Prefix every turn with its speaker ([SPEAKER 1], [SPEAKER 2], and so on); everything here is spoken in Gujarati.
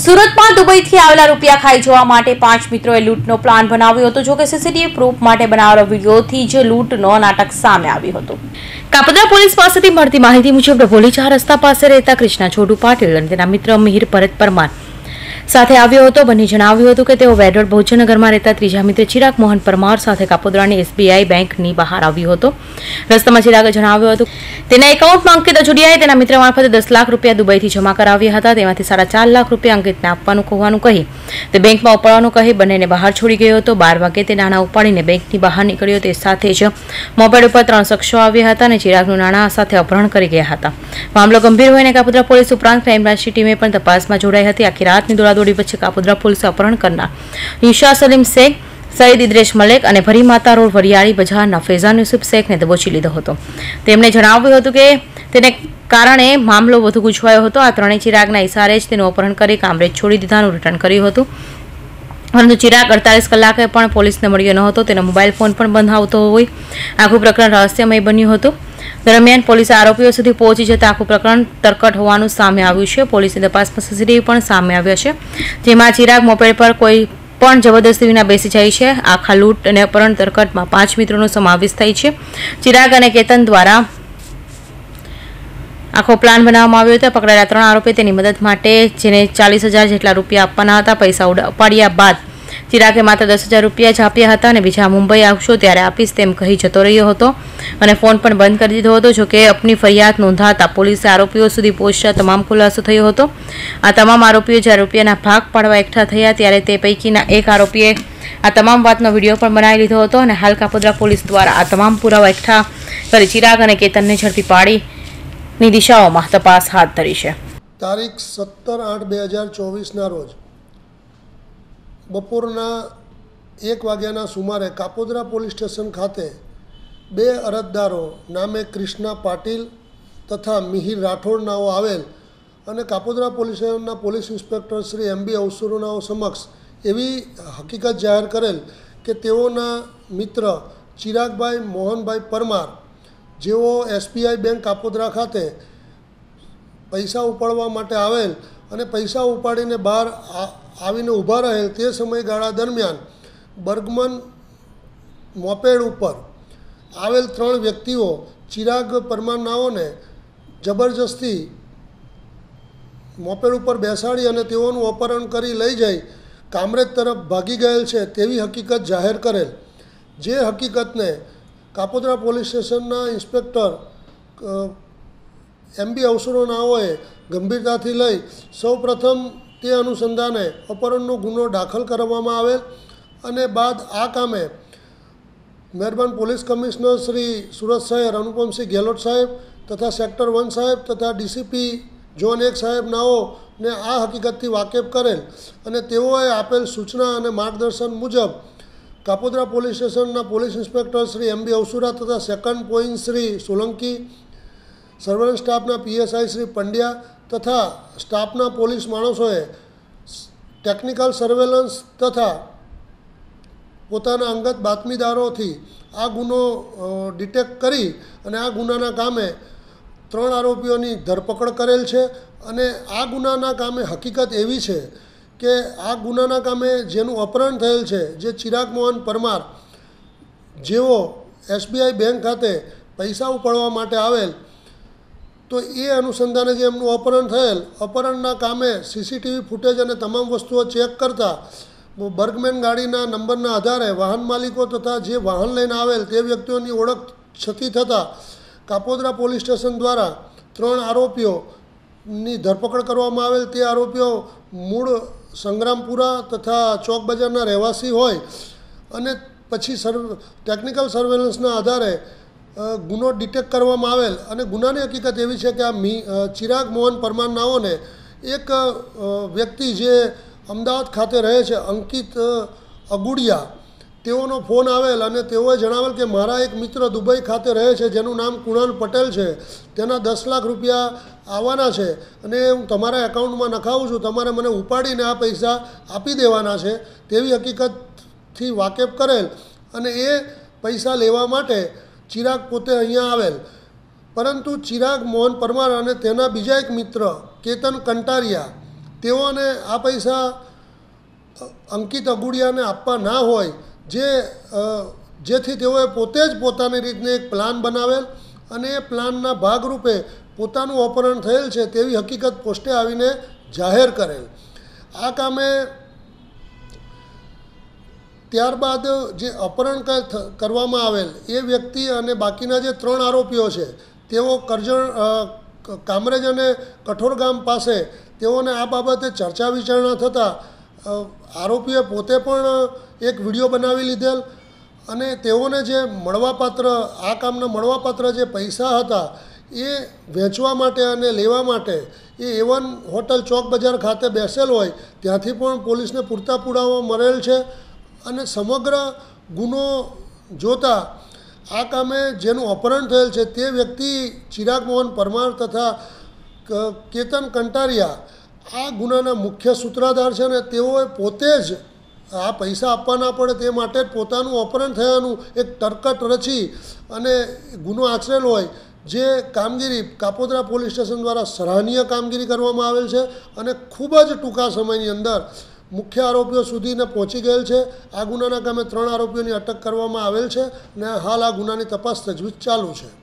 [SPEAKER 1] સુરતમાં દુબઈથી આવેલા રૂપિયા ખાઈ જવા માટે 5 મિત્રોએ લૂંટનો પ્લાન બનાવ્યો હતો. જોકે સીસીટીવી પ્રૂફ માટે બનાવેલો વિડીયોથી જ લૂંટનો નાટક સામે આવ્યું હતું. કાપોદ્રા પોલીસ પાસેથી મળતી માહિતી મુજબ ડભોલી 4 રસ્તા પાસે રહેતા કૃષ્ણા છોટુ પાટીલ અને તેના મિત્ર મિહિર ભરત પરમાર સાથે આવ્યો હતો. બંને જણાવ્યું હતું કે તેઓ વેડોળ ભોજનગરમાં રહેતા ત્રીજા મિત્ર ચિરાગ મોહન પરમાર સાથે કાપોદ્રાની એસબીઆઈ બેંકની બહાર આવ્યો હતો. રસ્તામાં ચિરાગે જણાવ્યું હતું તેના એકાઉન્ટમાં અંકિત અજુડિયાએ તેના મિત્ર મારફતે 10 લાખ રૂપિયા દુબઈથી જમા કરાવ્યા હતા. તેમાંથી 4.5 લાખ રૂપિયા અંકિતને આપવાનું કહેવાનું કહી તે બેંકમાં ઉપાડવાનું કહી બંનેને બહાર છોડી ગયો હતો. 12 વાગે તે નાણાં ઉપાડીને બેંકની બહાર નીકળ્યો. તે સાથે જ મોપેડ ઉપર 3 શખ્સો આવ્યા હતા અને ચિરાગનું નાણાં સાથે અપહરણ કરી ગયા હતા. મામલો ગંભીર હોઈને કાપોદ્રા પોલીસ ઉપરાંત ક્રાઇમ બ્રાન્ચની ટીમે પણ તપાસમાં જોડાઈ હતી. આખી રાતની દોડાદોડી વચ્ચે કાપોદ્રા પોલીસે અપહરણ કરનાર ઈશા સલીમ શેખ, સઈદ ઇદ્રેશ મલેક અને ભરી માતા રોડ વરિયાળી બજારના ફૈઝાન યુસુફ શેખને દબોચી લીધો હતો. તેમણે જણાવ્યું હતું કે તેને કારણે મામલો વધુ ગૂંચવાયો હતો. આ ત્રણેય ચિરાગના ઇશારે જ તેનું અપહરણ કરી કામરેજ છોડી દીધાનું રિટર્ન કર્યું હતું. પરંતુ ચિરાગ 48 કલાકે પણ પોલીસને મળ્યો ન હતો. તેનો મોબાઈલ ફોન પણ બંધ આવતો હોય. આખું પ્રકરણ રહસ્યમય બન્યું હતું. દરમિયાન પોલીસે આરોપીઓ સુધી પહોંચી જતા આખું પ્રકરણ તરકટ હોવાનું સામે આવ્યું છે. પોલીસની તપાસમાં સીસીટીવી પણ સામે આવ્યા છે, જેમાં ચિરાગ મોપેડ પર કોઈ પણ જબરદસ્તી વિના બેસી જાય છે. આખા લૂંટ અને અપહરણ તરકટમાં 5 મિત્રોનો સમાવેશ થાય છે. ચિરાગ અને કેતન દ્વારા આખો પ્લાન બનાવવામાં આવ્યો હતો. પકડાયેલા 3 આરોપી તેની મદદ માટે જેને 40,000 જેટલા રૂપિયા આપવાના હતા. પૈસા ઉપાડ્યા બાદ ચિરાગે માત્ર 10,000 રૂપિયા જ આપ્યા હતા અને બીજા મુંબઈ આવશો ત્યારે આપીશ તેમ કહી જતો રહ્યો હતો અને ફોન પણ બંધ કરી દીધો હતો. જોકે અપની ફરિયાદ નોંધાતા પોલીસે આરોપીઓ સુધી પહોંચતા તમામ ખુલાસો થયો હતો. આ તમામ આરોપીઓ જ્યારે રૂપિયાના ભાગ પાડવા એકઠા થયા ત્યારે તે પૈકીના એક આરોપીએ આ તમામ વાતનો વિડીયો પણ બનાવી લીધો હતો અને હાલ કાપોદ્રા પોલીસ દ્વારા આ તમામ પુરાવા એકઠા કરી ચિરાગ અને કેતનને ઝડપી પાડીની દિશાઓમાં તપાસ હાથ ધરી છે.
[SPEAKER 2] તારીખ 17/8/2024ના રોજ બપોરના 1 વાગ્યાના સુમારે કાપોદ્રા પોલીસ સ્ટેશન ખાતે 2 અરજદારો નામે કૃષ્ણા પાટીલ તથા મિહિર રાઠોડ નાઓ આવેલ અને કાપોદ્રા પોલીસ સ્ટેશનના પોલીસ ઇન્સ્પેક્ટર શ્રી MB અવસુરુનાઓ સમક્ષ એવી હકીકત જાહેર કરેલ કે તેઓના મિત્ર ચિરાગભાઈ મોહનભાઈ પરમાર જેઓ SBI બેંક કાપોદ્રા ખાતે પૈસા ઉપાડવા માટે આવેલ અને પૈસા ઉપાડીને બહાર આવીને ઊભા રહેલ તે સમયગાળા દરમિયાન બર્ગમન મોપેડ ઉપર આવેલ 3 વ્યક્તિઓ ચિરાગ પરમાર નાઓને જબરજસ્તી મોપેડ ઉપર બેસાડી અને તેઓનું અપહરણ કરી લઈ જઈ કામરેજ તરફ ભાગી ગયેલ છે તેવી હકીકત જાહેર કરેલ. જે હકીકતને કાપોદ્રા પોલીસ સ્ટેશનના ઇન્સ્પેક્ટર MB અવસુરોનાઓએ ગંભીરતાથી લઈ સૌપ્રથમ તે અનુસંધાને અપહરણનો ગુનો દાખલ કરવામાં આવેલ અને બાદ આ કામે મહેરબાન પોલીસ કમિશનર શ્રી સુરત શહેર અનુપમસિંહ ગેહલોત સાહેબ તથા સેક્ટર 1 સાહેબ તથા DCP ઝોન 1 સાહેબ નાઓને આ હકીકતથી વાકેફ કરેલ અને તેઓએ આપેલ સૂચના અને માર્ગદર્શન મુજબ કાપોદ્રા પોલીસ સ્ટેશનના પોલીસ ઇન્સ્પેક્ટર શ્રી MB અવસુરા તથા second point Shri Solanki, surveillance સ્ટાફના PSI શ્રી પંડ્યા તથા સ્ટાફના પોલીસ માણસોએ ટેકનિકલ સર્વેલન્સ તથા પોતાના અંગત બાતમીદારોથી આ ગુનો ડિટેક્ટ કરી અને આ ગુનાના કામે 3 આરોપીઓની ધરપકડ કરેલ છે. અને આ ગુનાના કામે હકીકત એવી છે કે આ ગુનાના કામે જેનું અપહરણ થયેલ છે જે ચિરાગ મોહન પરમાર જેઓ SBI બેંક ખાતે પૈસા ઉપાડવા માટે આવેલ તો એ અનુસંધાને જે એમનું અપહરણ થયેલ અપહરણના કામે CCTV ફૂટેજ અને તમામ વસ્તુઓ ચેક કરતાં બર્ગમેન ગાડીના નંબરના આધારે વાહન માલિકો તથા જે વાહન લઈને આવેલ તે વ્યક્તિઓની ઓળખ છતી થતાં કાપોદ્રા પોલીસ સ્ટેશન દ્વારા 3 આરોપીઓની ધરપકડ કરવામાં આવેલ. તે આરોપીઓ મૂળ સંગ્રામપુરા તથા ચોક બજારના રહેવાસી હોય અને પછી ટેકનિકલ સર્વેલન્સના આધારે ગુનો ડિટેક્ટ કરવામાં આવેલ અને ગુનાની હકીકત એવી છે કે આ ચિરાગ મોહન પરમાર નાઓને એક વ્યક્તિ જે અમદાવાદ ખાતે રહે છે અંકિત અગુડિયા તેઓનો ફોન આવેલ અને તેઓએ જણાવેલ કે મારા એક મિત્ર દુબઈ ખાતે રહે છે જેનું નામ કુણાલ પટેલ છે, તેના 10 લાખ રૂપિયા આવવાના છે અને હું તમારા એકાઉન્ટમાં નખાવું છું, તમારે મને ઉપાડીને આ પૈસા આપી દેવાના છે તેવી હકીકતથી વાકેફ કરેલ અને એ પૈસા લેવા માટે ચિરાગ પોતે અહીંયા આવેલ. પરંતુ ચિરાગ મોહન પરમાર અને તેના બીજા એક મિત્ર કેતન કંટારિયા તેઓને આ પૈસા અંકિત અગુડિયાને આપવા ના હોય, જેથી તેઓએ પોતે જ પોતાની રીતને એક પ્લાન બનાવેલ અને એ પ્લાનના ભાગરૂપે પોતાનું અપહરણ થયેલ છે તેવી હકીકત પોસ્ટે આવીને જાહેર કરેલ. આ કામે ત્યારબાદ જે અપહરણ કરવામાં આવેલ એ વ્યક્તિ અને બાકીના જે 3 આરોપીઓ છે તેઓ કરજણ કામરેજ અને કઠોર ગામ પાસે તેઓને આ બાબતે ચર્ચા વિચારણા થતાં આરોપીએ પોતે પણ એક વિડીયો બનાવી લીધેલ અને તેઓને જે મળવાપાત્ર આ કામના મળવાપાત્ર જે પૈસા હતા એ વેચવા માટે અને લેવા માટે એ A1 હોટલ ચોક બજાર ખાતે બેસેલ હોય ત્યાંથી પણ પોલીસને પૂરતા પુરાવા મળેલ છે. અને સમગ્ર ગુનો જોતા આ કામે જેનું અપહરણ થયેલ છે તે વ્યક્તિ ચિરાગ મોહન પરમાર તથા કેતન કંટારિયા આ ગુનાના મુખ્ય સૂત્રધાર છે અને તેઓએ પોતે જ આ પૈસા આપવા ના પડે તે માટે જ પોતાનું અપહરણ થયાનું એક તરકટ રચી અને ગુનો આચરેલ હોય, જે કામગીરી કાપોદ્રા પોલીસ સ્ટેશન દ્વારા સરાહનીય કામગીરી કરવામાં આવેલ છે અને ખૂબ જ ટૂંકા સમયની અંદર મુખ્ય આરોપીઓ સુધીને પહોંચી ગયેલ છે. આ ગુનાના કામે 3 આરોપીઓની અટક કરવામાં આવેલ છે અને હાલ આ ગુનાની તપાસ તજવીજ ચાલુ છે.